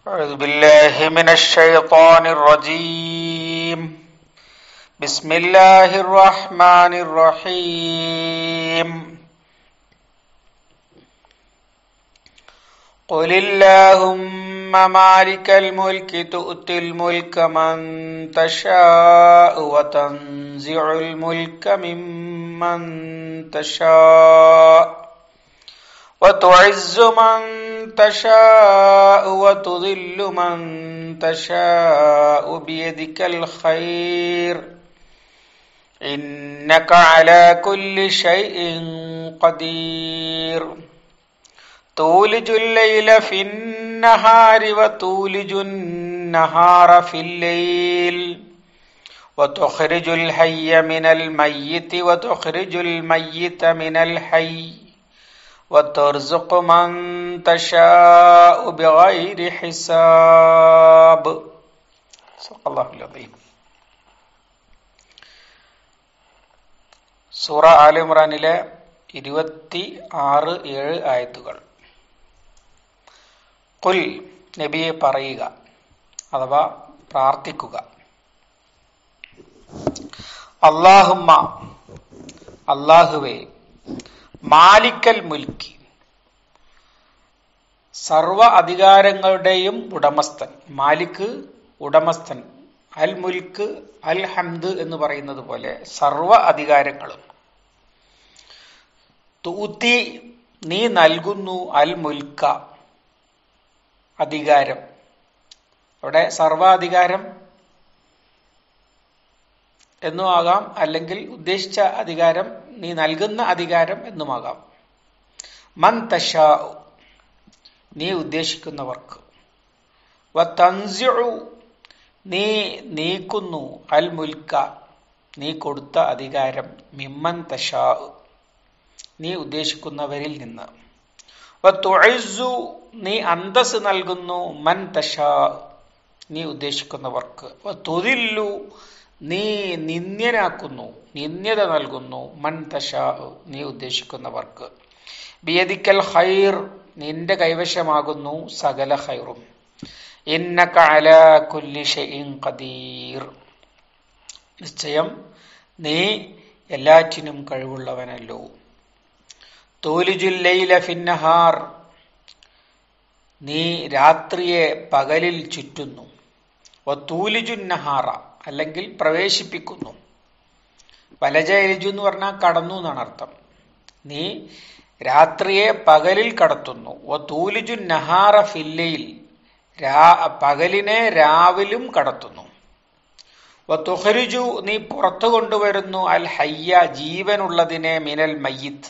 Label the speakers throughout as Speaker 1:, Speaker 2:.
Speaker 1: أعوذ بالله من الشيطان الرجيم. بسم الله الرحمن الرحيم. قل اللهم مالك الملك تؤتي الملك من تشاء وتنزع الملك ممن تشاء وتعز من تشاء وتذل من تشاء بيدك الخير إنك على كل شيء قدير تولج الليل في النهار وتولج النهار في الليل وتخرج الحي من الميت وتخرج الميت من الحي وترزق من تشاء بغير حساب. സല്ലല്ലാഹു അലൈഹി. സൂറ ആല ഇംറാനിലെ 26-7 ആയത്തുകൾ. ഖുൽ, നബിയെ പറയുക അഥവാ പ്രാർത്ഥിക്കുക. അല്ലാഹുമ്മ, അല്ലാഹുവേ, മാലിക്കൽ മുൽക്കി, സർവ അധികാരങ്ങളുടെയും ഉടമസ്ഥൻ. മാലിക് ഉടമസ്ഥൻ, അൽ മുൽക്ക് അൽ ഹംദ് എന്ന് പറയുന്നത് പോലെ സർവ അധികാരങ്ങളും. തൂത്തി, നീ നൽകുന്നു, അൽ മുൽക്ക, അധികാരം. അവിടെ സർവാധികാരം എന്നുമാകാം, അല്ലെങ്കിൽ ഉദ്ദേശിച്ച അധികാരം, നീ നൽകുന്ന അധികാരം എന്നുമാകാം. മൻ തശാ, നീ ഉദ്ദേശിക്കുന്നവർക്ക്. വതൻസിഉ, നീ നീക്കുന്നു, അൽ മുൽക്ക, നീ കൊടുത്ത അധികാരം, മിമ്മൻ തശാ, നീ ഉദ്ദേശിക്കുന്നവരിൽ നിന്ന്. വതുഇസ്സു, നീ അന്തസ് നൽകുന്നു, മൻ തശാ, നീ ഉദ്ദേശിക്കുന്നവർക്ക്. വതുദില്ലു, നീ നിന്ദ്യനാക്കുന്നു, നിന്ദ്യത നൽകുന്നു, മൻ തശാ, നീ ഉദ്ദേശിക്കുന്നവർക്ക്. ബിയദിക്കൽ ഖൈർ, നിന്റെ കൈവശമാകുന്നു സകല ഖൈറും. ഇന്നക അലാ കുല്ലി ഷൈഇൻ ഖദീർ, നിശ്ചയം നീ എല്ലാറ്റിനും കഴിവുള്ളവനല്ലോ. തൂലിജുൽ ലൈല ഫിന്നഹാർ, നീ രാത്രിയെ പകലിൽ ചുറ്റുന്നു. വതൂലിജുൻ നഹാറ, അല്ലെങ്കിൽ പ്രവേശിപ്പിക്കുന്നു. വലജ എലിജു എന്ന് പറഞ്ഞാൽ കടന്നു എന്നാണ് അർത്ഥം. നീ രാത്രിയെ പകലിൽ കടത്തുന്നു. വതൂലിജുൻ നഹാറ ഫില്ലയിൽ, പകലിനെ രാവിലും കടത്തുന്നു. വതുഖ്രിജു, നീ പുറത്തു കൊണ്ടുവരുന്നു, അൽ ഹയ്യ, ജീവനുള്ളതിനെ, മിനൽ മയ്യിത്ത്,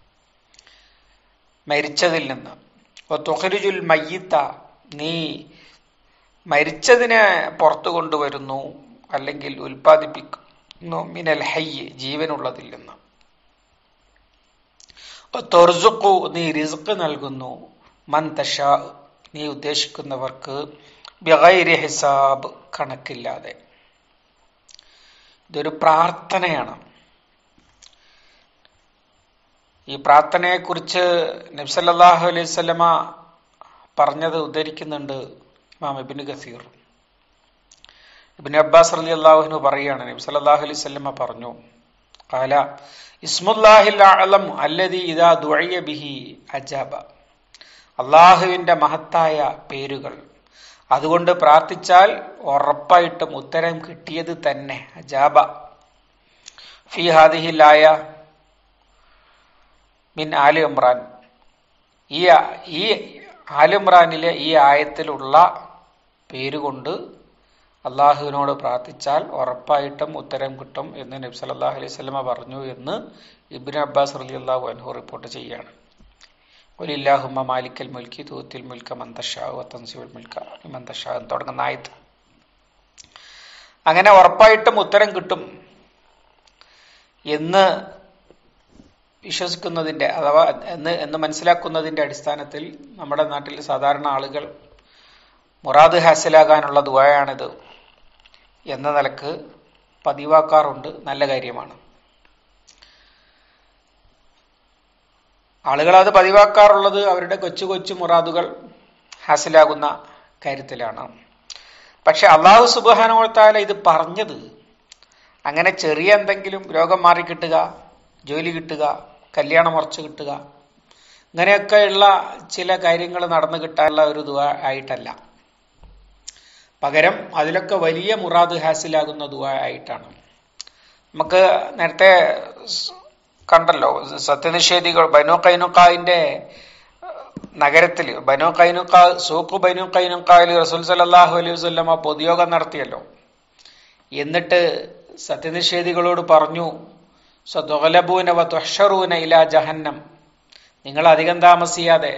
Speaker 1: മരിച്ചതിൽ നിന്ന്. വതുഖ്രിജുൽ മയ്യിത്ത, നീ മരിച്ചതിനെ പുറത്തു കൊണ്ടുവരുന്നു, അല്ലെങ്കിൽ ഉൽപ്പാദിപ്പിക്കുന്നു, മിനൽ ഹയ്യ്, ജീവനുള്ളതിൽ നിന്ന്. തുർസുഖു, നീ റിസ്ഖ് നൽകുന്നു, മൻ തശാ, നീ ഉദ്ദേശിക്കുന്നവർക്ക്, ബിഗൈരി ഹിസാബ്, കണക്കില്ലാതെ. ഇതൊരു പ്രാർത്ഥനയാണ്. ഈ പ്രാർത്ഥനയെക്കുറിച്ച് നബി സല്ലല്ലാഹു അലൈഹി വസല്ലമ പറഞ്ഞത് ഉദ്ധരിക്കുന്നുണ്ട് ഇമാം ഇബ്നു കസീർ. ഇബ്നു അബ്ബാസ് റളിയല്ലാഹു അൻഹു പറയാണ്, നബി സല്ലല്ലാഹു അലൈഹി വസല്ലമ പറഞ്ഞു, ഖാല ഇസ്മുല്ലാഹിൽ അഅലം അല്ലദീ ഇദാ ദുഇയ ബിഹി അജാബ, അല്ലാഹുവിന്റെ മഹത്തായ പേരുകൾ, അതുകൊണ്ട് പ്രാർത്ഥിച്ചാൽ ഉറപ്പായിട്ടും ഉത്തരം കിട്ടിയത് തന്നെ. അജാബ ഫീ ഹാദിഹിൽ ആയ മിൻ ആലി ഇംറാൻ, ഈ ആലി ഇംറാനിലെ ഈ ആയത്തിലുള്ള പേരുകൊണ്ട് അള്ളാഹുവിനോട് പ്രാർത്ഥിച്ചാൽ ഉറപ്പായിട്ടും ഉത്തരം കിട്ടും എന്ന് നബി സല്ലല്ലാഹു അലൈഹി വസല്ലമ പറഞ്ഞു എന്ന് ഇബ്നു അബ്ബാസ് റളിയല്ലാഹു അൻഹു റിപ്പോർട്ട് ചെയ്യുകയാണ്. ഖുലില്ലാഹുമ്മ മാലിക്കൽ മുൽക്കി തൂത്തിൽ മുൽക മൻ തശാ വതൻസിഉൽ മുൽക മിമ്മൻ തശാ എന്ന് തുടങ്ങുന്ന ആയത്ത്. അങ്ങനെ ഉറപ്പായിട്ടും ഉത്തരം കിട്ടും എന്ന് വിശ്വസിക്കുന്നതിന്റെ, അഥവാ എന്ന് മനസ്സിലാക്കുന്നതിന്റെ അടിസ്ഥാനത്തിൽ നമ്മുടെ നാട്ടിൽ സാധാരണ ആളുകൾ മുറാദ് ഹാസിലാകാനുള്ള ദുആയാണിത് എന്ന നിലക്ക് പതിവാക്കാറുണ്ട്. നല്ല കാര്യമാണ്. ആളുകൾ അത് പതിവാക്കാറുള്ളത് അവരുടെ കൊച്ചു കൊച്ചു മുറാദുകൾ ഹാസിലാകുന്ന കാര്യത്തിലാണ്. പക്ഷെ അള്ളാഹു സുബ്ഹാനഹു വ തആല ഇത് പറഞ്ഞത് അങ്ങനെ ചെറിയ എന്തെങ്കിലും രോഗം മാറി കിട്ടുക, ജോലി കിട്ടുക, കല്യാണം ഉറച്ചു കിട്ടുക, ഇങ്ങനെയൊക്കെയുള്ള ചില കാര്യങ്ങൾ നടന്നു കിട്ടാനുള്ള ഒരു ദുആ ആയിട്ടല്ല. പകരം അതിലൊക്കെ വലിയ മുറാദ് ഹാസിലാകുന്ന ദുആ ആയിട്ടാണ്. നമുക്ക് നേരത്തെ കണ്ടല്ലോ, സത്യനിഷേധികൾ ബനൂ ഖൈനുഖാന്റെ നഗരത്തിൽ സൂഖ് ബനൂ ഖൈനുഖായിൽ റസൂൽ സല്ലല്ലാഹു അലൈഹി വസല്ലമ പൊതുയോഗം നടത്തിയല്ലോ. എന്നിട്ട് സത്യനിഷേധികളോട് പറഞ്ഞു, സതുഗ്ലബൂന വതുഹ്ശറൂന ഇലാ ജഹന്നം, നിങ്ങൾ അധികം താമസിയാതെ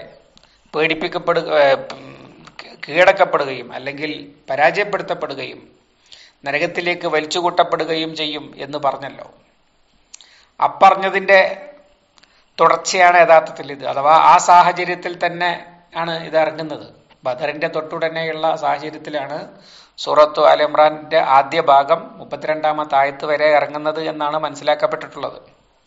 Speaker 1: കീഴടക്കപ്പെടുകയും അല്ലെങ്കിൽ പരാജയപ്പെടുത്തപ്പെടുകയും നരകത്തിലേക്ക് വലിച്ചുകൂട്ടപ്പെടുകയും ചെയ്യും എന്ന് പറഞ്ഞല്ലോ. അപ്പറഞ്ഞതിന്റെ തുടർച്ചയാണ് യഥാർത്ഥത്തിൽ ഇത്. അഥവാ ആ സാഹചര്യത്തിൽ തന്നെ ആണ് ഇത് ഇറങ്ങുന്നത്. ബദറിന്റെ തൊട്ടുടനെയുള്ള സാഹചര്യത്തിലാണ് സൂറത്തു ആൽ ഇമ്രാന്റെ ആദ്യ ഭാഗം 32-ാമത്തെ ആയത്ത് വരെ ഇറങ്ങുന്നത് എന്നാണ് മനസ്സിലാക്കപ്പെട്ടിട്ടുള്ളത്.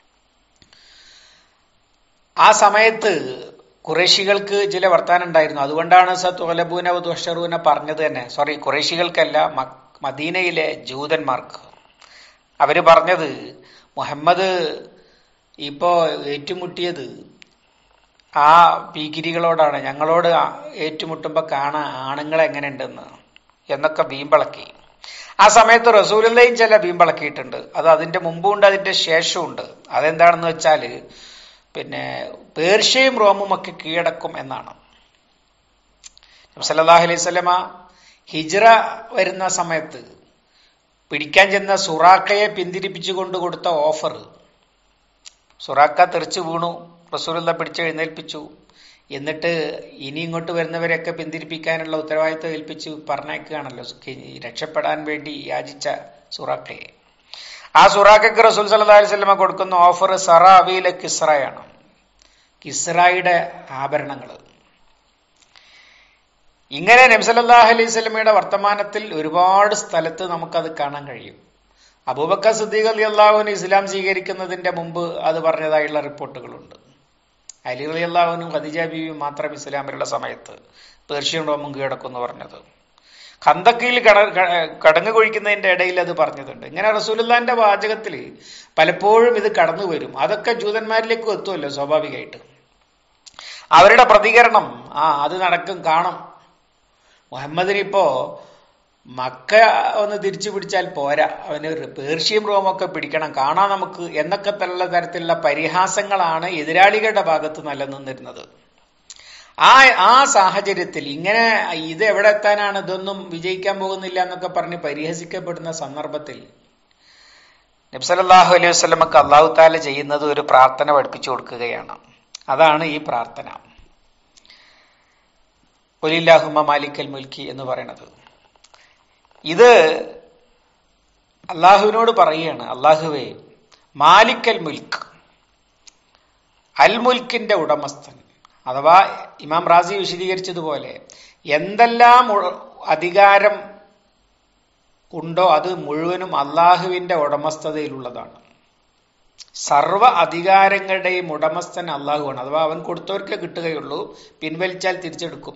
Speaker 1: ആ സമയത്ത് ഖുറൈശികൾക്ക് ചില വർത്താനം ഉണ്ടായിരുന്നു. അതുകൊണ്ടാണ് സതുഗ്ലബൂന വതുഹ്ശറൂന പറഞ്ഞത് തന്നെ. ഖുറൈശികൾക്കല്ല, മദീനയിലെ ജൂതന്മാർക്ക്. അവര് പറഞ്ഞത്, മുഹമ്മദ് ഇപ്പോ ഏറ്റുമുട്ടിയത് ആ ഭീകിരികളോടാണ്, ഞങ്ങളോട് ഏറ്റുമുട്ടുമ്പോ കാണാ ആണുങ്ങൾ എങ്ങനെ ഉണ്ടെന്ന് എന്നൊക്കെ വീമ്പിളക്കി. ആ സമയത്ത് റസൂലുള്ളാഹിയും ചില വീമ്പിളക്കിയിട്ടുണ്ട്. അത് അതിന്റെ മുമ്പുണ്ട്, അതിന്റെ ശേഷമുണ്ട്. അതെന്താണെന്ന് വെച്ചാല് പേർഷ്യയും റോമും ഒക്കെ കീഴടക്കും എന്നാണ്. നബി സല്ലല്ലാഹു അലൈഹി വസല്ലമ ഹിജ്റ വരുന്ന സമയത്ത് പിടിക്കാൻ ചെന്ന സുറാഖയെ പിന്തിരിപ്പിച്ചുകൊണ്ട് കൊടുത്ത ഓഫർ, സുറാഖ തെറിച്ചു വീണു, റസൂലുള്ള പിടിച്ച് എഴുന്നേൽപ്പിച്ചു. എന്നിട്ട് ഇനി ഇങ്ങോട്ട് വരുന്നവരെയൊക്കെ പിന്തിരിപ്പിക്കാനുള്ള ഉത്തരവാദിത്വം ഏൽപ്പിച്ച് പറഞ്ഞേക്കുകയാണല്ലോ, രക്ഷപ്പെടാൻ വേണ്ടി യാചിച്ച സുറാഖയെ. ആ സുറാഖയ്ക്ക് റസൂൽ സല്ലല്ലാഹു അലൈഹി വസല്ലമ കൊടുക്കുന്ന ഓഫർ സറാവീല കിസ്റയാണ്, കിസ്റായുടെ ആഭരണങ്ങൾ. ഇങ്ങനെ നബി സല്ലല്ലാഹു അലൈഹി വസല്ലമയുടെ വർത്തമാനത്തിൽ ഒരുപാട് സ്ഥലത്ത് നമുക്കത് കാണാൻ കഴിയും. അബൂബക്കർ സിദ്ദീഖ് റളിയല്ലാഹു അൻഹു ഇസ്ലാം സ്വീകരിക്കുന്നതിന്റെ മുമ്പ് അത് പറഞ്ഞതായുള്ള റിപ്പോർട്ടുകളുണ്ട്. അലി റളിയല്ലാഹു അൻഹു ഖദീജ ബീവി മാത്രം ഇസ്ലാമിലുള്ള സമയത്ത് പേർഷ്യൻ റോമും കീഴടക്കുമെന്ന് പറഞ്ഞത്. ഖന്തക്കിൽ കടങ്ങ് കൊഴിക്കുന്നതിന്റെ ഇടയിൽ അത് പറഞ്ഞതുണ്ട്. ഇങ്ങനെ റസൂലുള്ളാഹിന്റെ വാചകത്തിൽ പലപ്പോഴും ഇത് കടന്നു വരും. അതൊക്കെ ജൂതന്മാരിലേക്കും എത്തുമല്ലോ സ്വാഭാവികമായിട്ട്. അവരുടെ പ്രതികരണം അത് നടക്കും, കാണും. മുഹമ്മദിനിപ്പോ മക്ക ഒന്ന് തിരിച്ചു പിടിച്ചാൽ പോരാ, അവന് പേർഷ്യയും റോമൊക്കെ പിടിക്കണം, കാണാം നമുക്ക് എന്നൊക്കെ തരത്തിലുള്ള പരിഹാസങ്ങളാണ് എതിരാളികളുടെ ഭാഗത്ത് നിലനിന്നിരുന്നത്. ആ സാഹചര്യത്തിൽ ഇങ്ങനെ ഇത് എവിടെ എത്താനാണ്, ഇതൊന്നും വിജയിക്കാൻ പോകുന്നില്ല എന്നൊക്കെ പറഞ്ഞ് പരിഹസിക്കപ്പെടുന്ന സന്ദർഭത്തിൽ നബി സല്ലല്ലാഹു അലൈഹി വസല്ലമക്ക് അല്ലാഹു തആല ചെയ്യുന്നത് ഒരു പ്രാർത്ഥന പഠിപ്പിച്ചു കൊടുക്കുകയാണ്. അതാണ് ഈ പ്രാർത്ഥന, ഖുലില്ലാഹുമ്മ മാലിക്കൽ മുൽക്കി എന്ന് പറയുന്നത്. ഇത് അള്ളാഹുവിനോട് പറയുകയാണ്, അള്ളാഹുവേ മാലിക്കൽ മുൽക്ക്, അൽ മുൽക്കിന്റെ ഉടമസ്ഥൻ. അഥവാ ഇമാം റാസി വിശദീകരിച്ചതുപോലെ എന്തെല്ലാം അധികാരം ഉണ്ടോ അത് മുഴുവനും അള്ളാഹുവിന്റെ ഉടമസ്ഥതയിലുള്ളതാണ്. സർവ അധികാരങ്ങളുടെയും ഉടമസ്ഥൻ അള്ളാഹുവാണ്. അഥവാ അവൻ കൊടുത്തവർക്ക് കിട്ടുകയുള്ളൂ, പിൻവലിച്ചാൽ തിരിച്ചെടുക്കും.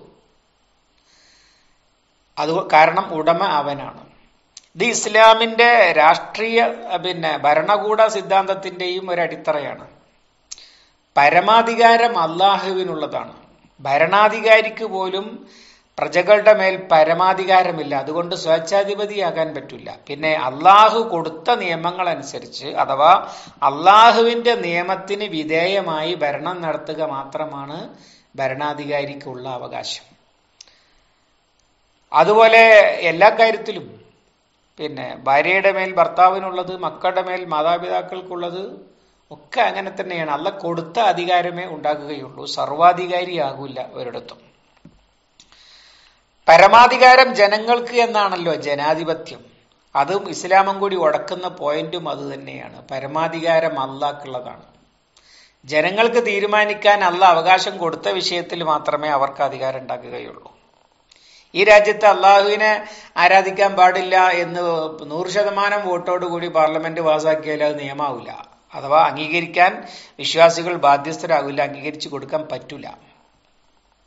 Speaker 1: അത് കാരണം ഉടമ അവനാണ്. ഇത് ഇസ്ലാമിന്റെ രാഷ്ട്രീയ ഭരണകൂട സിദ്ധാന്തത്തിന്റെയും ഒരു അടിത്തറയാണ്. പരമാധികാരം അള്ളാഹുവിനുള്ളതാണ്. ഭരണാധികാരിക്ക് പോലും പ്രജകളുടെ മേൽ പരമാധികാരമില്ല. അതുകൊണ്ട് സ്വേച്ഛാധിപതിയാകാൻ പറ്റില്ല. പിന്നെ അള്ളാഹു കൊടുത്ത നിയമങ്ങൾ അനുസരിച്ച്, അഥവാ അള്ളാഹുവിന്റെ നിയമത്തിന് വിധേയമായി ഭരണം നടത്തുക മാത്രമാണ് ഭരണാധികാരിക്കുള്ള അവകാശം. അതുപോലെ എല്ലാ കാര്യത്തിലും ഭാര്യയുടെ മേൽ ഭർത്താവിനുള്ളത്, മക്കളുടെ മേൽ മാതാപിതാക്കൾക്കുള്ളത് ഒക്കെ അങ്ങനെ തന്നെയാണ്. അള്ളാഹ് കൊടുത്ത അധികാരമേ ഉണ്ടാകുകയുള്ളൂ, സർവാധികാരിയാകൂല ഒരിടത്തും. പരമാധികാരം ജനങ്ങൾക്ക് എന്നാണല്ലോ ജനാധിപത്യം. അതും ഇസ്ലാമും കൂടി ഉടക്കുന്ന പോയിന്റും അത് തന്നെയാണ്. പരമാധികാരം അള്ളാഹ്ക്കുള്ളതാണ്. ജനങ്ങൾക്ക് തീരുമാനിക്കാൻ അള്ളാഹ് അവകാശം കൊടുത്ത വിഷയത്തിൽ മാത്രമേ അവർക്ക് അധികാരം ഉണ്ടാക്കുകയുള്ളൂ. ഈ രാജ്യത്ത് അള്ളാഹുവിനെ ആരാധിക്കാൻ പാടില്ല എന്ന് 100% വോട്ടോടുകൂടി പാർലമെന്റ് പാസാക്കിയാൽ അത് നിയമമാവില്ല. അഥവാ അംഗീകരിക്കാൻ വിശ്വാസികൾ ബാധ്യസ്ഥരാകില്ല, അംഗീകരിച്ചു കൊടുക്കാൻ പറ്റില്ല.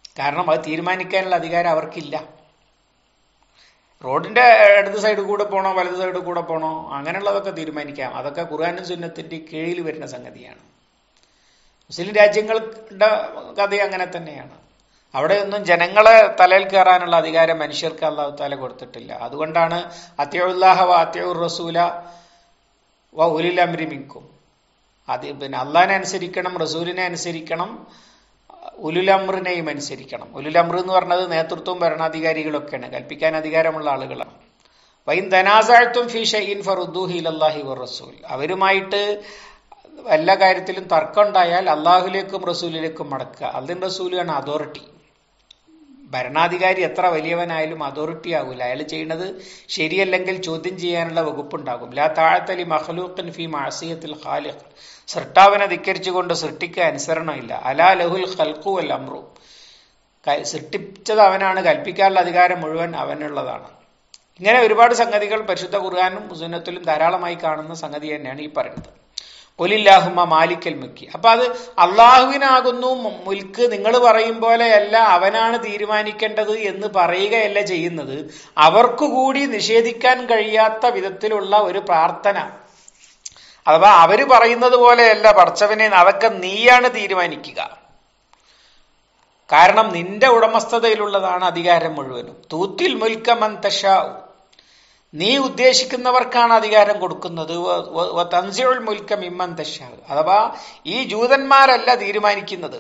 Speaker 1: കാരണം അത് തീരുമാനിക്കാനുള്ള അധികാരം അവർക്കില്ല. റോഡിന്റെ ഇടത് സൈഡിൽ കൂടെ പോണോ വലത് സൈഡിൽ കൂടെ പോണോ അങ്ങനെയുള്ളതൊക്കെ തീരുമാനിക്കാം. അതൊക്കെ ഖുർആനും സുന്നത്തിന്റെ കീഴിൽ വരുന്ന സംഗതിയാണ്. മുസ്ലിം രാജ്യങ്ങളുടെ കഥ അങ്ങനെ തന്നെയാണ്. അവിടെയൊന്നും ജനങ്ങളെ തലയിൽ കയറാനുള്ള അധികാരം മനുഷ്യർക്ക് അല്ലാഹു തആല കൊടുത്തിട്ടില്ല. അതുകൊണ്ടാണ് അത്യുല്ലാഹ വ അത്യുർ റസൂല വ ഉലിൽ അംരി മിൻകും, പിന്നെ അള്ളാഹിനെ അനുസരിക്കണം, റസൂലിനെ അനുസരിക്കണം, ഉലുൽ അംറിനെയും അനുസരിക്കണം. ഉലുൽ അംർ എന്ന് പറഞ്ഞത് നേതൃത്വവും ഭരണാധികാരികളൊക്കെയാണ്, കൽപ്പിക്കാൻ അധികാരമുള്ള ആളുകളാണ്. വൈൻ തനാസഅതും ഫീ ഷൈഇൻ ഫറുദ്ദൂഹു ഇലല്ലാഹി വറസൂൽ, അവരുമായിട്ട് എല്ലാ കാര്യത്തിലും തർക്കം ഉണ്ടായാൽ അള്ളാഹുലേക്കും റസൂലിലേക്കും മടക്കുക. അള്ളാഹും റസൂലാണ് അതോറിറ്റി. ഭരണാധികാരി എത്ര വലിയവനായാലും അതോറിറ്റി ആകൂല. അയാൾ ചെയ്യുന്നത് ശരിയല്ലെങ്കിൽ ചോദ്യം ചെയ്യാനുള്ള വകുപ്പുണ്ടാകും. ലാ തഅത ലി മഖ്ലൂഖിൻ ഫീ മഅസിയത്തിൽ ഖാലിഖ്, സൃഷ്ടാവിനെ ധിക്കരിച്ചുകൊണ്ട് സൃഷ്ടിക്ക് അനുസരണമില്ല. അലാ ലഹുൽ ഖൽഖു വൽ അംറു, സൃഷ്ടിച്ചത് അവനാണ്, കൽപ്പിക്കാനുള്ള അധികാരം മുഴുവൻ അവനുള്ളതാണ്. ഇങ്ങനെ ഒരുപാട് സംഗതികൾ പരിശുദ്ധ ഖുർആനും സുന്നത്തിലും ധാരാളമായി കാണുന്ന സംഗതി തന്നെയാണ് ഈ പറയുന്നത്. ഖുലില്ലാഹുമ്മ മാലിക്കൽ മുൽക്കി. അപ്പൊ അത് അള്ളാഹുവിനാകുന്നു മുൽക്ക്. നിങ്ങൾ പറയും പോലെയല്ല അവനാണ് തീരുമാനിക്കേണ്ടത് എന്ന് പറയുകയല്ല ചെയ്യുന്നത്, അവർക്കു കൂടി നിഷേധിക്കാൻ കഴിയാത്ത വിധത്തിലുള്ള ഒരു പ്രാർത്ഥന. അഥവാ അവര് പറയുന്നത് പോലെയല്ല പടച്ചവനെ, അതൊക്കെ നീയാണ് തീരുമാനിക്കുക. കാരണം നിന്റെ ഉടമസ്ഥതയിലുള്ളതാണ് അധികാരം മുഴുവനും. തൂത്തിൽ മുൽക്ക മൻ തശാഉ, നീ ഉദ്ദേശിക്കുന്നവർക്കാണ് അധികാരം കൊടുക്കുന്നത്. തൻസിഉൽ മുൽക്ക മിമ്മൻ തശാഉ, അഥവാ ഈ ജൂതന്മാരല്ല തീരുമാനിക്കുന്നത്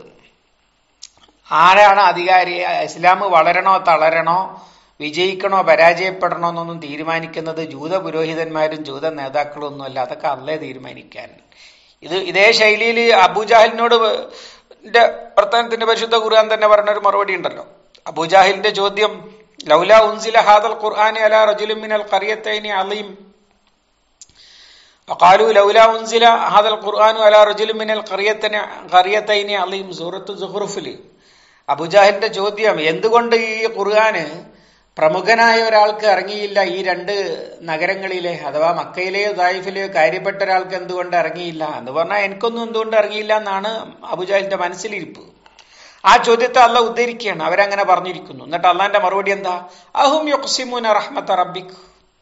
Speaker 1: ആരാണ് അധികാരി. ഇസ്ലാം വളരണോ തളരണോ, വിജയിക്കണോ പരാജയപ്പെടണോ എന്നൊന്നും തീരുമാനിക്കുന്നത് ജൂത പുരോഹിതന്മാരും ജൂത നേതാക്കളും ഒന്നുമല്ല. അതൊക്കെ അള്ളേ തീരുമാനിക്കാൻ. ഇതേ ശൈലിയിൽ അബൂജാഹിലിനോട് വർത്തമാനത്തിന്റെ പരിശുദ്ധ ഖുർആൻ തന്നെ പറഞ്ഞൊരു മറുപടി ഉണ്ടല്ലോ. അബൂജാഹിലിന്റെ ചോദ്യം, ലൗലാ ഉൻസില ഹാദൽ ഖുർആൻ അലാ റജുലിൻ മിനൽ ഖറിയതൈനി അളീം വഖാലു ലൗലാ ഉൻസില ഹാദൽ ഖുർആൻ അലാ റജുലിൻ മിനൽ ഖറിയതൈനി അളീം, സൂറത്തു സുഖ്റുഫിൽ അബൂജാഹിലിന്റെ ചോദ്യം, എന്തുകൊണ്ട് ഈ ഖുർആന് പ്രമുഖനായ ഒരാൾക്ക് ഇറങ്ങിയില്ല ഈ രണ്ട് നഗരങ്ങളിലെ, അഥവാ മക്കയിലെയോ തായിഫിലെയോ കാര്യപ്പെട്ട ഒരാൾക്ക് എന്തുകൊണ്ട് ഇറങ്ങിയില്ല എന്ന് പറഞ്ഞാൽ എനിക്കൊന്നും എന്തുകൊണ്ട് ഇറങ്ങിയില്ല എന്നാണ് അബൂജാഹിലിന്റെ മനസ്സിലിരിപ്പ്. ആ ചോദ്യത്തെ അള്ളാഹ് ഉദ്ധരിക്കുകയാണ്, അവരങ്ങനെ പറഞ്ഞിരിക്കുന്നു. എന്നിട്ട് അള്ളാഹിന്റെ മറുപടി എന്താ? അഹും യുഖ്സിമൂന റഹ്മത റബ്ബിക്,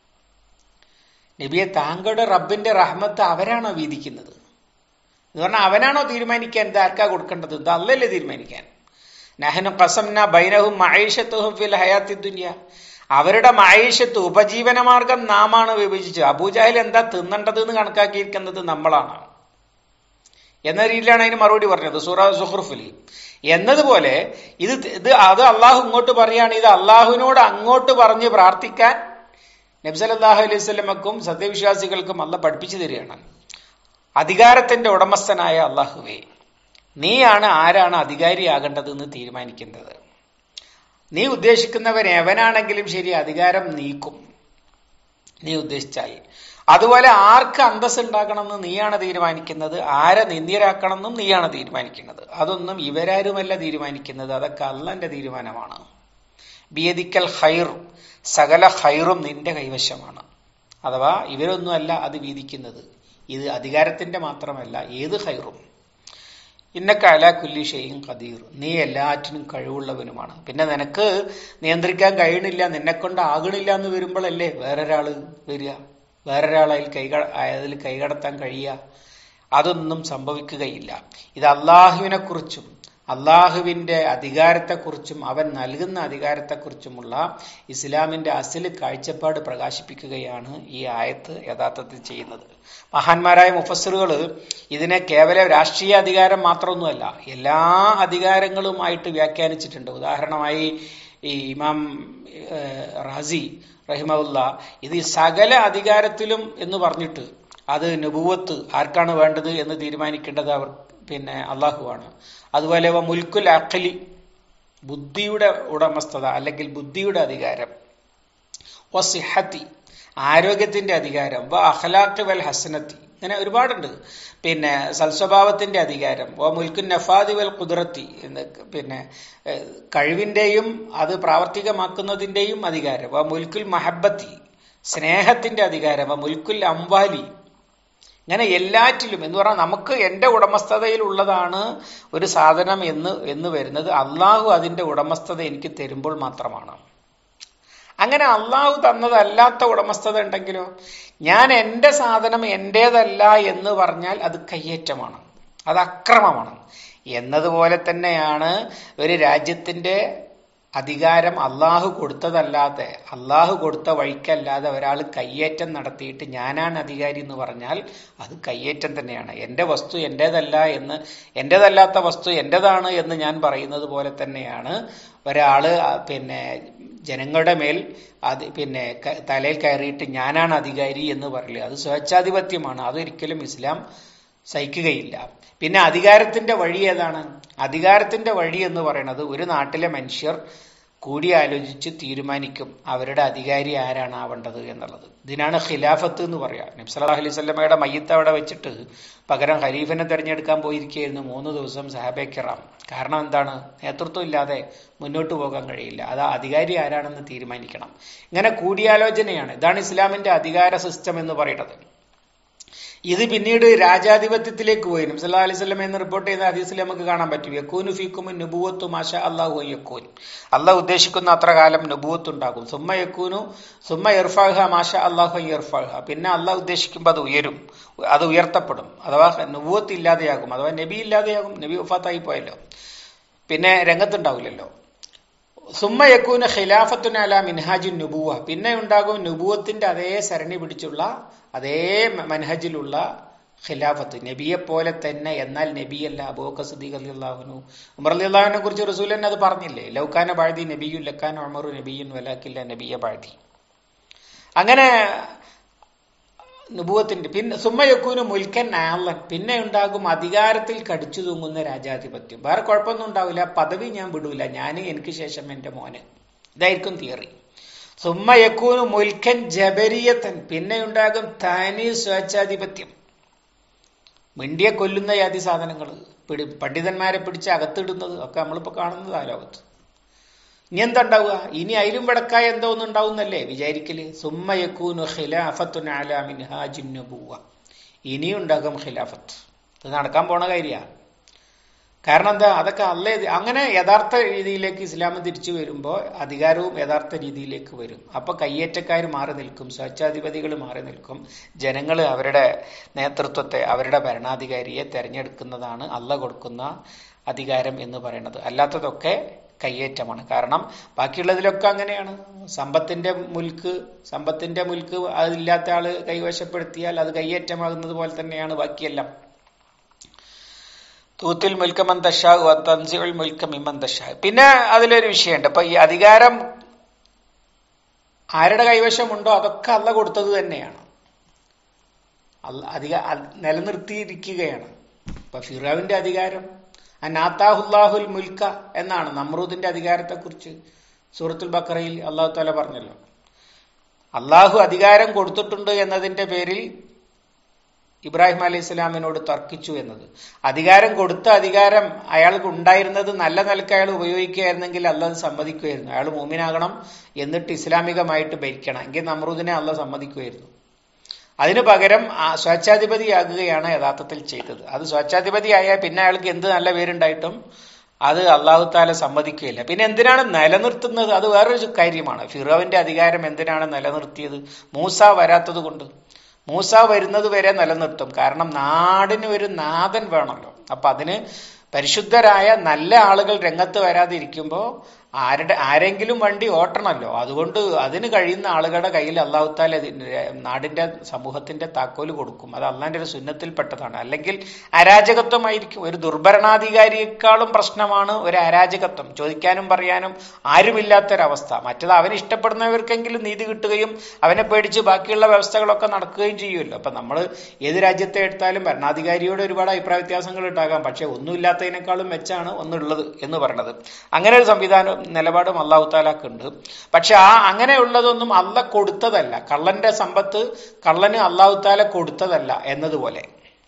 Speaker 1: നബിയെ താങ്കളുടെ റബ്ബിന്റെ റഹ്മത്ത് അവരാണോ വീതിക്കുന്നത് എന്ന് പറഞ്ഞാൽ അവനാണോ തീരുമാനിക്കാൻ? ഇത് ആർക്കാ കൊടുക്കേണ്ടത്? ഇത് അള്ളയല്ലേ തീരുമാനിക്കാൻ. നഹ്നു ഖസംനാ ബൈനഹും മഈശത്തുഹും ഫിൽ ഹയാത്തി ദുനിയ, അവരുടെ മഈശത്ത് ഉപജീവന മാർഗം നാമാണ് വിഭജിച്ചത്. അബൂജാഹിൽ എന്താ തിന്നേണ്ടത് എന്ന് കണക്കാക്കിയിരിക്കുന്നത് നമ്മളാണ് എന്ന രീതിയിലാണ് അതിന് മറുപടി പറഞ്ഞത് സൂറ സുഖ്റുഫിൽ. എന്നതുപോലെ അത് അള്ളാഹു ഇങ്ങോട്ട് പറയാണ്, ഇത് അള്ളാഹുവിനോട് അങ്ങോട്ട് പറഞ്ഞ് പ്രാർത്ഥിക്കാൻ നബി സല്ലല്ലാഹു അലൈഹി വസല്ലമക്കും സത്യവിശ്വാസികൾക്കും അള്ളാഹ് പഠിപ്പിച്ചു തരികയാണ്. അധികാരത്തിന്റെ ഉടമസ്ഥനായ അള്ളാഹുവേ, നീയാണ് ആരാണ് അധികാരിയാകേണ്ടത് എന്ന് തീരുമാനിക്കേണ്ടത്. നീ ഉദ്ദേശിക്കുന്നവൻ എവനാണെങ്കിലും ശരി അധികാരം നീക്കും നീ ഉദ്ദേശിച്ചാൽ. അതുപോലെ ആർക്ക് അന്തസ് ഉണ്ടാക്കണമെന്ന് നീയാണ് തീരുമാനിക്കുന്നത്, ആരെ നിന്ദ്യരാക്കണമെന്നും നീയാണ് തീരുമാനിക്കുന്നത്. അതൊന്നും ഇവരാരുമല്ല തീരുമാനിക്കുന്നത്, അതൊക്കെ അള്ളാന്റെ തീരുമാനമാണ്. ബിയദിക്കൽ ഖൈർ, സകല ഖൈറും നിന്റെ കൈവശമാണ്. അഥവാ ഇവരൊന്നുമല്ല അത് വീതിക്കുന്നത്, ഇത് അധികാരത്തിന്റെ മാത്രമല്ല ഏത് ഖൈറും. ഇന്നക അലാ കുല്ലി ഷൈഇൻ ഖദീർ, നീ എല്ലാറ്റിനും കഴിവുള്ളവനുമാണ്. പിന്നെ നിനക്ക് നിയന്ത്രിക്കാൻ കഴിയണില്ല, നിന്നെക്കൊണ്ട് ആകണില്ല എന്ന് വരുമ്പോഴല്ലേ വേറൊരാള് വരിക, വേറൊരാൾ അതിൽ കൈകടത്താൻ കഴിയുക? അതൊന്നും സംഭവിക്കുകയില്ല. ഇത് അള്ളാഹുവിനെ കുറിച്ചും അള്ളാഹുവിന്റെ അധികാരത്തെക്കുറിച്ചും അവൻ നൽകുന്ന അധികാരത്തെക്കുറിച്ചുമുള്ള ഇസ്ലാമിന്റെ അസല് കാഴ്ചപ്പാട് പ്രകാശിപ്പിക്കുകയാണ് ഈ ആയത്ത് യഥാർത്ഥത്തിൽ ചെയ്യുന്നത്. മഹാന്മാരായ മുഫസ്സിറുകൾ ഇതിനെ കേവലം രാഷ്ട്രീയ അധികാരം മാത്രമൊന്നുമല്ല, എല്ലാ അധികാരങ്ങളുമായിട്ട് വ്യാഖ്യാനിച്ചിട്ടുണ്ട്. ഉദാഹരണമായി ഈ ഇമാം റാസി റഹിമഹുല്ല ഇത് സകല അധികാരത്തിലും എന്ന് പറഞ്ഞിട്ട് അത് നുബുവത്ത് ആർക്കാണ് വേണ്ടത് എന്ന് തീരുമാനിക്കേണ്ടത് അള്ളാഹുവാണ്. അതുപോലെ മുൽക്കുൽ അഖ്ലി, ബുദ്ധിയുടെ ഉടമസ്ഥത അല്ലെങ്കിൽ ബുദ്ധിയുടെ അധികാരം, വസിഹത്തി, ആരോഗ്യത്തിന്റെ അധികാരം, അഖ്ലാഖ് വൽ ഹസനത്തി, ഇങ്ങനെ ഒരുപാടുണ്ട്. സൽസ്വഭാവത്തിന്റെ അധികാരം, മുൽക്കുൻ നഫാദി വൽ ഖുദ്റത്തി, കഴിവിന്റെയും അത് പ്രാവർത്തികമാക്കുന്നതിന്റെയും അധികാരം, മുൽക്കുൽ മഹബത്തി, സ്നേഹത്തിന്റെ അധികാരം, മുൽക്കുൽ അംവാലി, ഇങ്ങനെ എല്ലാറ്റിലും എന്ന് പറഞ്ഞാൽ നമുക്ക് എന്റെ ഉടമസ്ഥതയിലുള്ളതാണ് ഒരു സാധനം എന്ന് വരുന്നത് അള്ളാഹു അതിന്റെ ഉടമസ്ഥത എനിക്ക് തരുമ്പോൾ മാത്രമാണ്. അങ്ങനെ അള്ളാഹു തന്നതല്ലാത്ത ഉടമസ്ഥത ഉണ്ടെങ്കിലോ, ഞാൻ എന്റെ സാധനം എന്റേതല്ല എന്ന് പറഞ്ഞാൽ അത് കയ്യേറ്റമാണ്, അത് അക്രമമാണ്. എന്നതുപോലെ തന്നെയാണ് ഒരു രാജ്യത്തിന്റെ അധികാരം അള്ളാഹു കൊടുത്തതല്ലാതെ, അള്ളാഹു കൊടുത്ത വഴിക്കല്ലാതെ ഒരാൾ കയ്യേറ്റം നടത്തിയിട്ട് ഞാനാണ് അധികാരി എന്ന് പറഞ്ഞാൽ അത് കയ്യേറ്റം തന്നെയാണ്. എന്റെ വസ്തു എന്റേതല്ലാത്ത വസ്തു എന്റേതാണ് എന്ന് ഞാൻ പറയുന്നത് പോലെ തന്നെയാണ് ഒരാള് ജനങ്ങളുടെ മേൽ തലയിൽ കയറിയിട്ട് ഞാനാണ് അധികാരി എന്ന് പറയില്ല. അത് സ്വേച്ഛാധിപത്യമാണ്. അതൊരിക്കലും ഇസ്ലാം സഹിക്കുകയില്ല. പിന്നെ അധികാരത്തിന്റെ വഴി ഏതാണ്? അധികാരത്തിന്റെ വഴി എന്ന് പറയുന്നത് ഒരു നാട്ടിലെ മനുഷ്യർ കൂടിയാലോചിച്ച് തീരുമാനിക്കും അവരുടെ അധികാരി ആരാണ് ആവേണ്ടത് എന്നുള്ളത്. ഇതിനാണ് ഖിലാഫത്ത് എന്ന് പറയാ. നബി സല്ലല്ലാഹു അലൈഹി വസല്ലമയുടെ മയ്യിത്ത് അവിടെ വെച്ചിട്ട് പകരം ഖലീഫിനെ തെരഞ്ഞെടുക്കാൻ പോയിരിക്കുകയായിരുന്നു 3 ദിവസം സഹാബയെ കിറാം. കാരണം എന്താണ്? നേതൃത്വം ഇല്ലാതെ മുന്നോട്ട് പോകാൻ കഴിയില്ല. അത് അധികാരി ആരാണെന്ന് തീരുമാനിക്കണം. ഇങ്ങനെ കൂടിയാലോചനയാണ്. ഇതാണ് ഇസ്ലാമിന്റെ അധികാര സിസ്റ്റം എന്ന് പറയുന്നത്. ഇത് പിന്നീട് രാജാധിപത്യത്തിലേക്ക് പോയി. നബി സല്ലല്ലാഹു അലൈഹി വസല്ലം എന്ന് റിപ്പോർട്ട് ചെയ്ത ഹദീസിൽ നമുക്ക് കാണാൻ പറ്റും, യകൂനു ഫീകും നുബുവത്തു മാഷാ അല്ലാഹു യകൂൻ. അല്ലാഹു ഉദ്ദേശിക്കുന്ന അത്ര കാലം നുബുവത്ത് ഉണ്ടാകും. സുമ്മ യർഫഅഹ മാഷാ അല്ലാഹു യർഫഅഹ. പിന്നെ അല്ലാഹു ഉദ്ദേശിക്കുമ്പോൾ അത് ഉയരും, അത് ഉയർത്തപ്പെടും. അഥവാ നുബുവത്ത് ഇല്ലാതെയാകും, അഥവാ നബി ഇല്ലാതെയാകും. നബി വഫാത്തായി പോയല്ലോ, പിന്നെ രംഗത്തുണ്ടാവില്ലല്ലോ. സുമ്മ യകൂന ഖിലാഫത്തുൻ അലാ മിൻഹാജുൻ നുബുവ. പിന്നെ ഉണ്ടാകും നുബുവത്തിന്റെ അതേ സരണി പിടിച്ചുള്ള അതേ മനഹജിലുള്ള ഖിലാഫത്ത്, നബിയെ പോലെ തന്നെ. എന്നാൽ നബിയല്ല. അബൂബക്കർ സിദ്ദീഖ് റളിയല്ലാഹു അൻഹു, ഉമർ റളിയല്ലാഹു അൻഹുവിനെ കുറിച്ച് റസൂൽ തന്നെ അത് പറഞ്ഞില്ലേ, ലൗകാന ബഅദി നബിയ്യുൻ ലകാന ഉമറു നബിയ്യൻ വലാകില്ല നബിയ ബഅദി. അങ്ങനെ നുബുവത്തിന്റെ പിന്നെ സുമ്മ യകൂനു മുൽക്കൻ ആളൻ. പിന്നെ ഉണ്ടാകും അധികാരത്തിൽ കടിച്ചു തൂങ്ങുന്ന രാജാധിപത്യം. വേറെ കുഴപ്പമൊന്നും ഉണ്ടാവില്ല, പദവി ഞാൻ വിടൂല, എനിക്ക് ശേഷം എന്റെ മോന്. ഇതായിരിക്കും തിയറി. സുമ്മ യകൂനു മുൽക്കൻ ജബരിയത്തൻ. പിന്നെ ഉണ്ടാകും താനി സ്വേച്ഛാധിപത്യം. മിണ്ടിയെ കൊല്ലുന്ന യാതി സാധനങ്ങൾ, പണ്ഡിതന്മാരെ പിടിച്ച് അകത്തിടുന്നത് ഒക്കെ നമ്മളിപ്പോ കാണുന്നത് ആ ലോകത്ത്. ഇനി എന്താ ഉണ്ടാവുക? ഇനി അതിലും വടക്കായ എന്തോ ഒന്നും ഉണ്ടാവുന്നല്ലേ വിചാരിക്കല്. സുമ്മ യകൂനു ഖിലാഫത്തുൻ അലാ മിൻഹാജിൻ നുബുവ. ഇനിയും ഉണ്ടാകും ഖിലാഫത്ത്. ഇത് നടക്കാൻ പോണ കാര്യമാണ്. കാരണം എന്താ? അതൊക്കെ അങ്ങനെ യഥാർത്ഥ രീതിയിലേക്ക് ഇസ്ലാം തിരിച്ചു വരുമ്പോൾ അധികാരവും യഥാർത്ഥ രീതിയിലേക്ക് വരും. അപ്പൊ കയ്യേറ്റക്കാർ മാറി നിൽക്കും, സ്വേച്ഛാധിപതികൾ മാറി നിൽക്കും. ജനങ്ങൾ അവരുടെ നേതൃത്വത്തെ, അവരുടെ ഭരണാധികാരിയെ തെരഞ്ഞെടുക്കുന്നതാണ് അള്ളാഹ് കൊടുക്കുന്ന അധികാരം എന്ന് പറയുന്നത്. അല്ലാത്തതൊക്കെ കയ്യേറ്റമാണ്. കാരണം ബാക്കിയുള്ളതിലൊക്കെ അങ്ങനെയാണ്. സമ്പത്തിന്റെ മുൽക്ക് അതില്ലാത്ത ആള് കൈവശപ്പെടുത്തിയാൽ അത് കയ്യേറ്റമാകുന്നത് പോലെ തന്നെയാണ് ബാക്കിയെല്ലാം. തൂത്തിൽ മുൽക്ക മൻ തശാ വതൻസിഉൽ മുൽക്ക മിമ്മൻ തശാ. പിന്നെ അതിലൊരു വിഷയമുണ്ട്. അപ്പൊ ഈ അധികാരം ആരുടെ കൈവശമുണ്ടോ അതൊക്കെ അള്ളാഹ് കൊടുത്തത് തന്നെയാണ്, നിലനിർത്തിയിരിക്കുകയാണ്. ഇപ്പൊ ഫിറഔന്റെ അധികാരം അനാത്താഹുല്ലാഹുൽ മുൽക്ക എന്നാണ്. നമ്രൂദിന്റെ അധികാരത്തെ കുറിച്ച് സൂറത്തുൽ ബഖറയിൽ അള്ളാഹു തആല പറഞ്ഞല്ലോ. അള്ളാഹു അധികാരം കൊടുത്തിട്ടുണ്ട് എന്നതിന്റെ പേരിൽ ഇബ്രാഹിം അലൈഹി ഇസ്ലാമിനോട് തർക്കിച്ചു എന്നത്. കൊടുത്ത അധികാരം അയാൾക്ക് ഉണ്ടായിരുന്നത് നല്ല നിലക്ക് അയാൾ ഉപയോഗിക്കുകയായിരുന്നെങ്കിൽ അള്ളാഹ് സമ്മതിക്കുമായിരുന്നു. അയാൾ മൂമിനാകണം, എന്നിട്ട് ഇസ്ലാമികമായിട്ട് ഭരിക്കണം, എങ്കിൽ നമ്രൂദിനെ അള്ളാഹ് സമ്മതിക്കുമായിരുന്നു. അതിനു പകരം സ്വേച്ഛാധിപതിയാകുകയാണ് യഥാർത്ഥത്തിൽ ചെയ്തത്. അത് സ്വേച്ഛാധിപതിയായാൽ പിന്നെ അയാൾക്ക് എന്ത് നല്ല പേരുണ്ടായിട്ടും അത് അള്ളാഹു താല സമ്മതിക്കുകയില്ല. പിന്നെ എന്തിനാണ് നിലനിർത്തുന്നത്? അത് വേറൊരു കാര്യമാണ്. ഫിറോവിന്റെ അധികാരം എന്തിനാണ് നിലനിർത്തിയത്? മൂസ വരാത്തത് കൊണ്ട്. മൂസ വരുന്നത് വരെ നിലനിർത്തും. കാരണം നാടിന് ഒരു നാഥൻ വേണമല്ലോ. അപ്പൊ അതിന് പരിശുദ്ധരായ നല്ല ആളുകൾ രംഗത്ത് വരാതിരിക്കുമ്പോൾ ആരെങ്കിലും വണ്ടി ഓട്ടണമല്ലോ. അതുകൊണ്ട് അതിന് കഴിയുന്ന ആളുകളുടെ കയ്യിൽ അള്ളാഹു താല നാടിന്റെ സമൂഹത്തിന്റെ താക്കോല് കൊടുക്കും. അത് അള്ളാന്റെ ഒരു സുന്നത്തിൽപ്പെട്ടതാണ്. അല്ലെങ്കിൽ അരാജകത്വമായിരിക്കും. ഒരു ദുർഭരണാധികാരിയേക്കാളും പ്രശ്നമാണ് ഒരു അരാജകത്വം. ചോദിക്കാനും പറയാനും ആരുമില്ലാത്തൊരവസ്ഥ. മറ്റത് അവന് ഇഷ്ടപ്പെടുന്നവർക്കെങ്കിലും നീതി കിട്ടുകയും അവനെ പേടിച്ച് ബാക്കിയുള്ള വ്യവസ്ഥകളൊക്കെ നടക്കുകയും ചെയ്യുമല്ലോ. അപ്പൊ നമ്മൾ ഏത് രാജ്യത്തെ എടുത്താലും ഭരണാധികാരിയോട് ഒരുപാട് അഭിപ്രായ വ്യത്യാസങ്ങൾ ഉണ്ടാകാം. പക്ഷെ ഒന്നുമില്ലാത്തതിനേക്കാളും മെച്ചാണ് ഒന്നുള്ളത് എന്ന് പറയുന്നത്. അങ്ങനെ ഒരു സംവിധാനം നിലപാടും അള്ളാഹു താലാക്ക് ഉണ്ട്. പക്ഷെ അങ്ങനെയുള്ളതൊന്നും അള്ളാഹ് കൊടുത്തതല്ല. കള്ളന്റെ സമ്പത്ത് കള്ളന് അള്ളാഹു താല കൊടുത്തതല്ല എന്നതുപോലെ.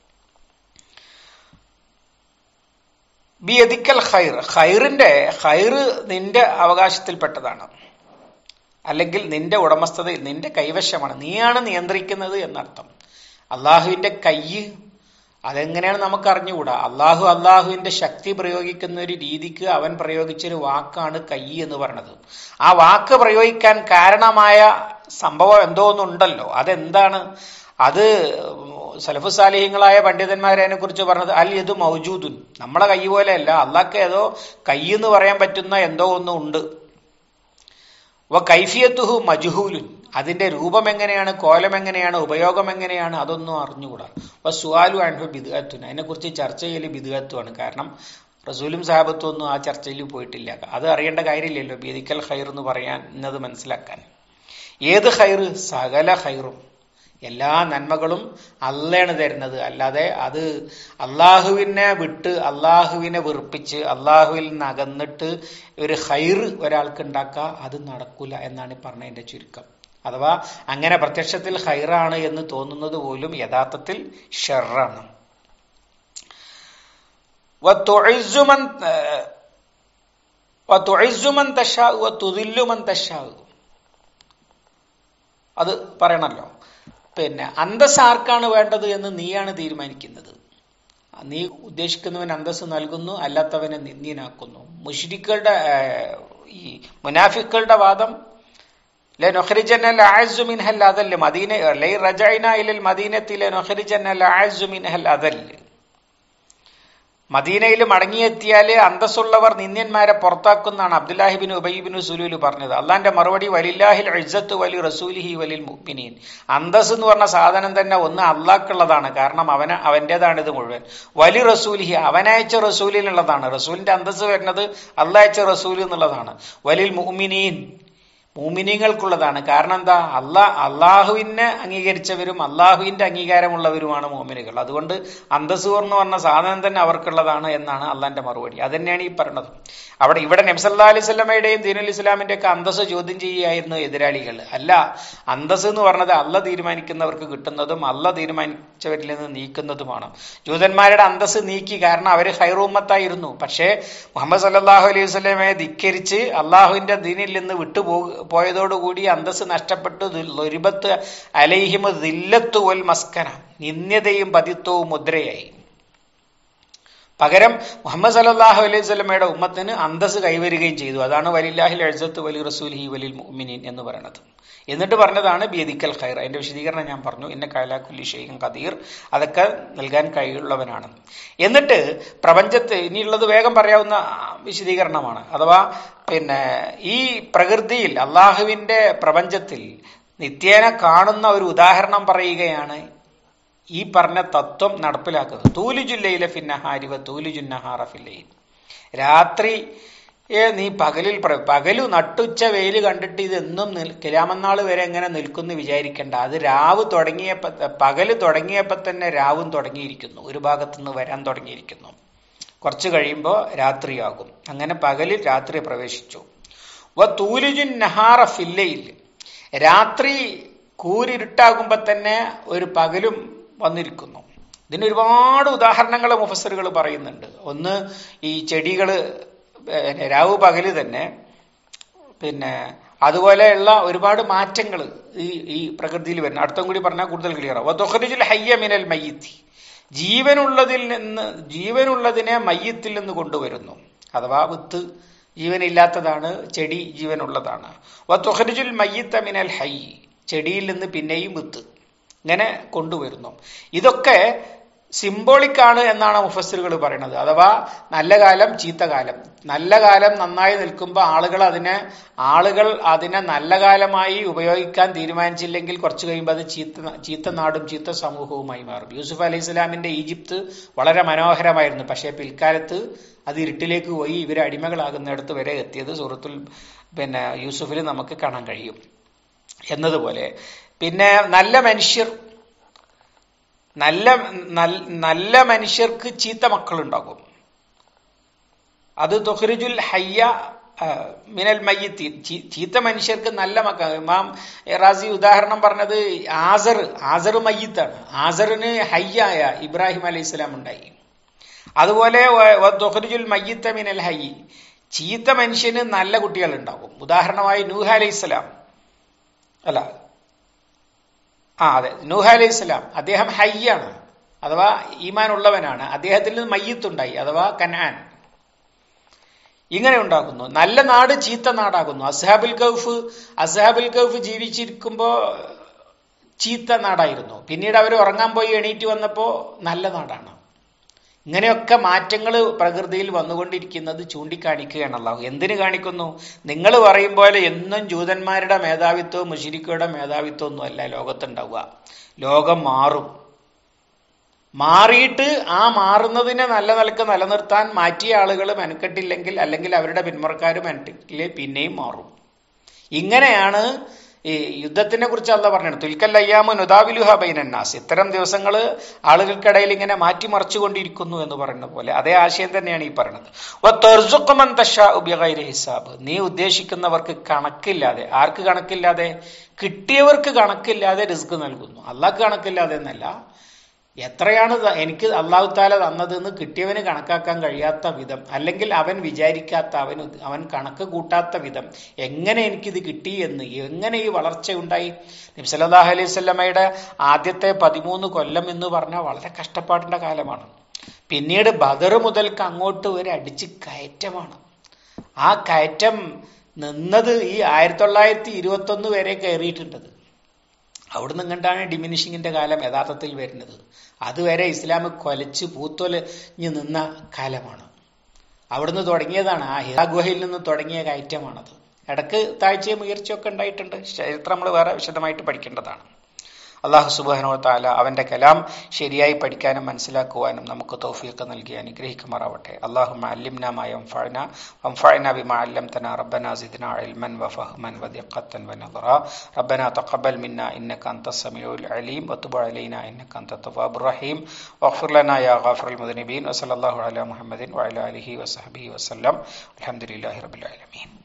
Speaker 1: ബിയദിക്കൽ ഖൈർ, ഖൈർ നിന്റെ അവകാശത്തിൽപ്പെട്ടതാണ്, അല്ലെങ്കിൽ നിന്റെ ഉടമസ്ഥതയിൽ നിന്റെ കൈവശമാണ്, നീയാണ് നിയന്ത്രിക്കുന്നത് എന്നർത്ഥം. അള്ളാഹുവിന്റെ കൈ അതെങ്ങനെയാണ് നമുക്ക് അറിഞ്ഞുകൂടാ. അള്ളാഹുവിന്റെ ശക്തി പ്രയോഗിക്കുന്ന ഒരു രീതിക്ക് അവൻ പ്രയോഗിച്ചൊരു വാക്കാണ് കൈ എന്ന് പറഞ്ഞത്. ആ വാക്ക് പ്രയോഗിക്കാൻ കാരണമായ സംഭവം എന്തോ ഒന്നുണ്ടല്ലോ. അതെന്താണ്? അത് സലഫു സാലിഹ്യങ്ങളായ പണ്ഡിതന്മാരെ അതിനെ കുറിച്ച് പറഞ്ഞത് അൽ യദു മൗജൂദുൻ, നമ്മളെ കൈ പോലെയല്ല, അള്ളാഹ്ക്ക് ഏതോ കൈ എന്ന് പറയാൻ പറ്റുന്ന എന്തോ ഒന്നും ഉണ്ട്. വ കൈഫിയത്തുഹു മജ്ഹൂലുൻ, അതിന്റെ രൂപം എങ്ങനെയാണ്, കോലം എങ്ങനെയാണ്, ഉപയോഗം എങ്ങനെയാണ്, അതൊന്നും അറിഞ്ഞുകൂടാ. വ സുആലു അൻഹു ബിദ്അത്തുൻ, അതിനെക്കുറിച്ച് ചർച്ച ചെയ്യൽ ബിദ്അത്തുമാണ്. കാരണം റസൂലും സഹാബത്തും ഒന്നും ആ ചർച്ചയിൽ പോയിട്ടില്ല. അത് അറിയേണ്ട കാര്യമില്ലല്ലോ ബിയദിക്കൽ ഖൈർ എന്ന് പറയാൻ, എന്നത് മനസ്സിലാക്കാൻ. ഏത് ഖൈർ? സകല ഖൈറും, എല്ലാ നന്മകളും അള്ളയാണ് തരുന്നത്. അല്ലാതെ അത് അള്ളാഹുവിനെ വിട്ട് അള്ളാഹുവിനെ വെറുപ്പിച്ച് അള്ളാഹുവിൽ നിന്ന് അകന്നിട്ട് ഒരു ഖൈർ ഒരാൾക്ക് ഉണ്ടാക്കുക, അത് നടക്കൂല എന്നാണ് പറഞ്ഞതിന്റെ ചുരുക്കം. അഥവാ അങ്ങനെ പ്രത്യക്ഷത്തിൽ ഖൈറാണ് എന്ന് തോന്നുന്നത് പോലും യഥാർത്ഥത്തിൽ ഷർറാണ്. അത് പറയണല്ലോ. പിന്നെ അന്തസ് ആർക്കാണ് വേണ്ടത് എന്ന് നീയാണ് തീരുമാനിക്കുന്നത്. നീ ഉദ്ദേശിക്കുന്നവൻ അന്തസ് നൽകുന്നു, അല്ലാത്തവനെ നിന്ദ്യനാക്കുന്നു. മുശ്രിക്കുകളുടെ ഈ മുനാഫിക്കുകളുടെ വാദം ലനുഖ്രിജന്നൽ അഅസ്സു മിൻഹൽ അദൽ, മദീന ലൈ റജഅനാ ഇലൽ മദീനത്തി ലനുഖ്രിജന്നൽ അഅസ്സു മിൻഹൽ അദൽ, മദീനയിൽ മടങ്ങിയെത്തിയാല് അന്തസ്സുള്ളവർ നിന്ദ്യന്മാരെ പുറത്താക്കുന്നാണ് അബ്ദുല്ലാഹിബിൻ ഉബൈബിൻ സുലൂൽ പറഞ്ഞത്. അള്ളാന്റെ മറുപടി വലില്ലാഹിൽ ഇസ്സത്തു വലി റസൂലിഹി വലിൽ മുഅ്മിനീൻ. അന്തസ് എന്ന് പറഞ്ഞ സാധനം തന്നെ ഒന്ന് അള്ളാഹ്ക്കുള്ളതാണ്, കാരണം അവന്റേതാണ് ഇത് മുഴുവൻ. വലി റസൂലിഹി, അവനയച്ച റസൂലിനുള്ളതാണ്. റസൂലിന്റെ അന്തസ് വരുന്നത് അള്ളാഹ് അയച്ച റസൂൽ എന്നുള്ളതാണ്. വലിൽ മുഅ്മിനീൻ, മുഅ്മിനീങ്ങൾക്കുള്ളതാണ്. കാരണം എന്താ? അള്ളാഹുവിനെ അംഗീകരിച്ചവരും അള്ളാഹുവിന്റെ അംഗീകാരമുള്ളവരുമാണ് മുഅ്മിനുകൾ. അതുകൊണ്ട് അന്തസ് എന്ന് പറഞ്ഞ സാധനം തന്നെ അവർക്കുള്ളതാണ് എന്നാണ് അള്ളാന്റെ മറുപടി. അത് തന്നെയാണ് ഈ പറയുന്നത്. ഇവിടെ നബി സല്ലല്ലാഹു അലൈഹി വസല്ലമയുടെയും ദീനുൽ ഇസ്ലാമിന്റെ ഒക്കെ അന്തസ് ചോദ്യം ചെയ്യുകയായിരുന്നു എതിരാളികൾ. അല്ല, അന്തസ് എന്ന് പറഞ്ഞത് അള്ളാഹ് തീരുമാനിക്കുന്നവർക്ക് കിട്ടുന്നതും അള്ളാഹ് തീരുമാനിച്ചവരിൽ നിന്ന് നീക്കുന്നതുമാണ്. ജൂതന്മാരുടെ അന്തസ് നീക്കി, കാരണം അവര് ഖൈറുമ്മത്തായിരുന്നു. പക്ഷേ മുഹമ്മദ് സല്ലല്ലാഹു അലൈഹി വസല്ലമയെ ധിക്കരിച്ച് അള്ളാഹുവിന്റെ ദീനിൽ നിന്ന് പോയതോടുകൂടി അന്തസ് നഷ്ടപ്പെട്ടു. ദുരിബത്ത് അലൈഹിമു ദില്ലത്തു വൽ മസ്കന, നിന്ദ്യതയും പതിത്വവും മുദ്രയായി. പകരം മുഹമ്മദ് സല്ലല്ലാഹു അലൈഹി വസല്ലമയുടെ ഉമ്മത്തിന് അന്തസ് കൈവരുകയും ചെയ്തു. അതാണ് വലില്ലാഹിൽ ഇസ്സത്തു വലി റസൂലിഹി വലിൽ മുഅ്മിനീൻ എന്ന് പറയുന്നത്. എന്നിട്ട് പറഞ്ഞതാണ് ബിയദിക്കൽ ഖൈർ. അതിന്റെ വിശദീകരണം ഞാൻ പറഞ്ഞു. ഇന്നക അലാ കുല്ലി ഷൈഇൻ ഖദീർ, അതൊക്കെ നൽകാൻ കഴിവുള്ളവനാണ്. എന്നിട്ട് പ്രപഞ്ചത്തെ, ഇനിയുള്ളത് വേഗം പറയാവുന്ന വിശദീകരണമാണ്. അഥവാ പിന്നെ ഈ പ്രകൃതിയിൽ അള്ളാഹുവിന്റെ പ്രപഞ്ചത്തിൽ നിത്യേന കാണുന്ന ഒരു ഉദാഹരണം പറയുകയാണ് ഈ പറഞ്ഞ തത്വം നടപ്പിലാക്കുന്നത്. തൂലിജുല്ലൈല ഫിന്നഹാരി വ തൂലിജുന്നഹാറ ഫില്ലൈൽ, രാത്രി നീ പകലു നട്ടുച്ച വെയില് കണ്ടിട്ട് ഇതെന്നും കിയാമത്ത് വരെ എങ്ങനെ നിൽക്കുന്നു വിചാരിക്കണ്ട. അത് പകല് തുടങ്ങിയപ്പോ തന്നെ രാവും തുടങ്ങിയിരിക്കുന്നു, ഒരു ഭാഗത്തുനിന്ന് വരാൻ തുടങ്ങിയിരിക്കുന്നു. കുറച്ച് കഴിയുമ്പോൾ രാത്രിയാകും. അങ്ങനെ പകലിൽ രാത്രി പ്രവേശിച്ചു. വ തൂലിജുൻ നഹാറ ഫില്ലൈൽ, രാത്രി കൂരിരുട്ടാകുമ്പോ തന്നെ ഒരു പകലും വന്നിരിക്കുന്നു. ഇതിന് ഒരുപാട് ഉദാഹരണങ്ങൾ മുഫസ്സിറുകൾ പറയുന്നുണ്ട്. ഒന്ന്, ഈ ചെടികള് രാവ് പകല് തന്നെ, പിന്നെ അതുപോലെയുള്ള ഒരുപാട് മാറ്റങ്ങൾ ഈ പ്രകൃതിയിൽ വരുന്നു. അടുത്തും കൂടി പറഞ്ഞാൽ കൂടുതൽ ക്ലിയർ ആവും. വതുഖ്രിജുൽ ഹയ്യ മിനൽ മയ്യിത്ത്, ജീവനുള്ളതിനെ മയ്യത്തിൽ നിന്ന് കൊണ്ടുവരുന്നു. അഥവാ വിത്ത് ജീവനില്ലാത്തതാണ്, ചെടി ജീവനുള്ളതാണ്. വതുഖ്രിജുൽ മയ്യിത്ത മിനൽ ഹയ്യ്, ചെടിയിൽ നിന്ന് പിന്നെയും വിത്ത്, ഇങ്ങനെ കൊണ്ടുവരുന്നു. ഇതൊക്കെ സിംബോളിക്കാണ് എന്നാണ് മുഫസ്സിറുകൾ പറയുന്നത്. അഥവാ നല്ല കാലം ചീത്ത കാലം. നല്ല കാലം നന്നായി നിൽക്കുമ്പോൾ ആളുകൾ അതിനെ നല്ല കാലമായി ഉപയോഗിക്കാൻ തീരുമാനിച്ചില്ലെങ്കിൽ കുറച്ച് കഴിയുമ്പോൾ അത് ചീത്ത നാടും ചീത്ത സമൂഹവുമായി മാറും. യൂസുഫ് അലൈഹി സ്വലാമിന്റെ ഈജിപ്ത് വളരെ മനോഹരമായിരുന്നു. പക്ഷേ പിൽക്കാലത്ത് അത് ഇരുട്ടിലേക്ക് പോയി ഇവരെ അടിമകളാകുന്നിടത്ത് വരെ എത്തിയത് സൂറത്തുൽ യൂസുഫിൽ നമുക്ക് കാണാൻ കഴിയും. എന്നതുപോലെ പിന്നെ നല്ല മനുഷ്യർക്ക് ചീത്ത മക്കളുണ്ടാകും. അത് തുഖ്രിജുൽ ഹയ്യ മിനൽ മയ്യിത്തി, ചീത്ത മനുഷ്യർക്ക് നല്ല മക്കൾ. ഇമാം റാസി ഉദാഹരണം പറഞ്ഞത് ആസർ മയ്യിത്താണ്. ആസറിന് ഹയ്യായ ഇബ്രാഹിം അലൈഹിസ്സലാം ഉണ്ടായി. അതുപോലെ തുഖ്രിജുൽ മയ്യിത്ത മിനൽ ഹയ്യി, ചീത്ത മനുഷ്യന് നല്ല കുട്ടികൾ ഉണ്ടാകും. ഉദാഹരണമായി നൂഹ് അലൈഹിസ്സലാം, അതെ, നൂഹ് അലൈഹി സ്വലാം അദ്ദേഹം ഹയ്യാണ്, അഥവാ ഈമാൻ ഉള്ളവനാണ്. അദ്ദേഹത്തിൽ നിന്ന് മയ്യത്തുണ്ടായി, അഥവാ കനാൻ. ഇങ്ങനെ ഉണ്ടാകുന്നു. നല്ല നാട് ചീത്ത നാടാകുന്നു. അസ്ഹാബുൽ കഹ്ഫ് ജീവിച്ചിരിക്കുമ്പോ ചീത്ത നാടായിരുന്നു. പിന്നീട് അവർ ഉറങ്ങാൻ പോയി എണീറ്റ് വന്നപ്പോ നല്ല നാടാണ്. ഇങ്ങനെയൊക്കെ മാറ്റങ്ങൾ പ്രകൃതിയിൽ വന്നുകൊണ്ടിരിക്കുന്നത് ചൂണ്ടിക്കാണിക്കുകയാണ് അല്ലാഹു. എന്തിനു കാണിക്കുന്നു? നിങ്ങൾ പറയും പോലെ എന്നും ജൂതന്മാരുടെ മേധാവിത്വവും മുശ്രിക്കുകളുടെ മേധാവിത്വം ഒന്നും അല്ല ലോകത്തുണ്ടാവുക. ലോകം മാറും. മാറിയിട്ട് ആ മാറുന്നതിനെ നല്ല നിലക്ക് നിലനിർത്താൻ മാറ്റിയ ആളുകൾ മെനക്കെട്ടില്ലെങ്കിൽ, അല്ലെങ്കിൽ അവരുടെ പിന്മുറക്കാർ മെനക്കെട്ടില്ലേ, പിന്നെയും മാറും. ഇങ്ങനെയാണ് ഈ യുദ്ധത്തിനെ കുറിച്ച് അല്ലാഹു പറഞ്ഞത്. തുൽക്കൽ അയ്യാമു നുദാവിലുഹ ബൈനന്നാസ്. ഇത്തരം ദിവസങ്ങൾ ആളുകൾക്കിടയിൽ ഇങ്ങനെ മാറ്റിമറിച്ചുകൊണ്ടിരിക്കുന്നു എന്ന് പറയുന്ന പോലെ അതേ ആശയം തന്നെയാണ് ഈ പറയുന്നത്. വതർസുഖു മൻ തശാഉ ബിഗൈരി ഹിസാബ്. നീ ഉദ്ദേശിക്കുന്നവർക്ക് കണക്കില്ലാതെ, ആർക്ക് കണക്കില്ലാതെ? കിട്ടിയവർക്ക് കണക്കില്ലാതെ റിസ്ക് നൽകുന്നു. അള്ളാഹ്ക്ക് കണക്കില്ലാതെ എന്നല്ല, എത്രയാണ് എനിക്ക് അള്ളാഹു താല തന്നതെന്ന് കിട്ടിയവന് കണക്കാക്കാൻ കഴിയാത്ത വിധം, അല്ലെങ്കിൽ അവൻ വിചാരിക്കാത്ത, അവൻ കണക്ക് കൂട്ടാത്ത വിധം എങ്ങനെ എനിക്കിത് കിട്ടി എന്ന്, എങ്ങനെ ഈ വളർച്ച ഉണ്ടായി. നബി സല്ലല്ലാഹു അലൈഹി വസല്ലമയുടെ ആദ്യത്തെ 13 കൊല്ലം എന്ന് പറഞ്ഞാൽ വളരെ കഷ്ടപ്പാടിന്റെ കാലമാണ്. പിന്നീട് ബദർ മുതൽക്ക് അങ്ങോട്ട് ഒരു അടിച്ച് കയറ്റമാണ്. ആ കയറ്റം നിന്നത് ഈ 1921 വരെ കയറിയിട്ടുണ്ടത്. അവിടുന്ന് കണ്ടാണ് ഡിമിനിഷിങ്ങിന്റെ കാലം യഥാർത്ഥത്തിൽ വരുന്നത്. അതുവരെ ഇസ്ലാം കൊലച്ച് പൂത്തൊലഞ്ഞ് നിന്ന കാലമാണ്. അവിടുന്ന് തുടങ്ങിയതാണ്, ആ ഹിറാ ഗുഹയിൽ നിന്ന് തുടങ്ങിയ കയറ്റമാണത്. ഇടക്ക് താഴ്ചയും ഉയർച്ചയൊക്കെ ഉണ്ടായിട്ടുണ്ട്. ചരിത്രം നമ്മൾ വേറെ വിശദമായിട്ട് പഠിക്കേണ്ടതാണ്. അല്ലാഹു സുബ്ഹാനഹു വ തആല അവന്റെ കലാം ശരിയായി പഠിക്കാനും മനസ്സിലാക്കുവാനും നമുക്ക് തൗഫീഖ് നൽകി അനുഗ്രഹിക്കുമാറാവട്ടെ. അല്ലാഹുമ്മ അല്ലിംനാ മാ യൻഫഉനാ വൻഫഅനാ ബിമാ അല്ലംതനാ റബ്ബനാ സിദ്നാ ഇൽമൻ വഫഹ്മൻ വദിഖത്തൻ വനദറാ റബ്ബനാ തഖബ്ബൽ മിന്നാ ഇന്നക അൻതസ് സമീഉൽ അലീം വതുബ് അലൈനാ ഇന്നക അൻതത് തവ്വാബുർ റഹീം വഗ്ഫിർ ലനാ യാ ഗാഫിറുൽ മുദ്നിബീൻ വസല്ലല്ലാഹു അലാ മുഹമ്മദിൻ വഅലാ ആലിഹി വസഹ്ബിഹി വസല്ലം. അൽഹംദുലില്ലാഹി റബ്ബിൽ ആലമീൻ.